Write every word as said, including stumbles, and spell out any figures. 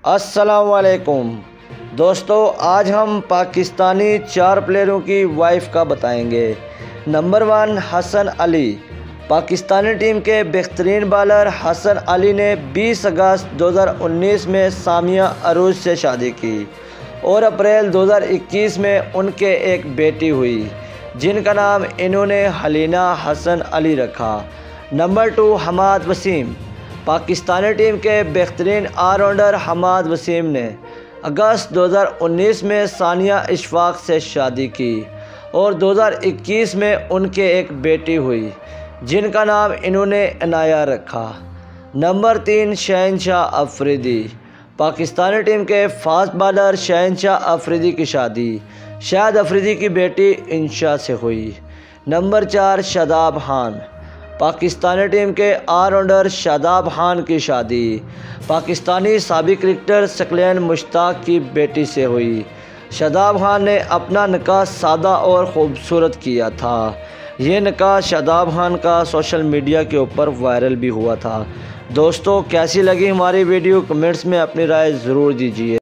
अस्सलाम वालेकुम दोस्तों, आज हम पाकिस्तानी चार प्लेयरों की वाइफ का बताएंगे। Number one, Hasan Ali. Pakistani team के बेहतरीन बॉलर हसन अली ने बीस अगस्त दो हज़ार उन्नीस में सामिया अरूज से शादी की और अप्रैल दो हज़ार इक्कीस में उनके एक बेटी हुई जिनका नाम इन्होंने हलीना हसन अली रखा। Number two, Hammad Wasim. Pakistani team के बेहतरीन ऑलराउंडर हमाद वसीम ने अगस्त दो हज़ार उन्नीस में सानिया इशफाक से शादी की और दो हज़ार इक्कीस में उनके एक बेटी हुई जिनका नाम इन्होंने इनाया रखा। नंबर तीन, शहनशाह अफरीदी। पाकिस्तानी टीम के फास्ट बॉलर शहनशाह अफरीदी की शादी शाहिद अफरीदी की बेटी इंशा से हुई। नंबर चार, शादाब खान। पाकिस्तानी टीम के ऑलराउंडर शादाब खान की शादी पाकिस्तानी साबिक क्रिकेटर सकलैन मुश्ताक की बेटी से हुई। शादाब खान ने अपना निकाह सादा और ख़ूबसूरत किया था। ये निकाह शादाब खान का सोशल मीडिया के ऊपर वायरल भी हुआ था। दोस्तों, कैसी लगी हमारी वीडियो? कमेंट्स में अपनी राय ज़रूर दीजिए।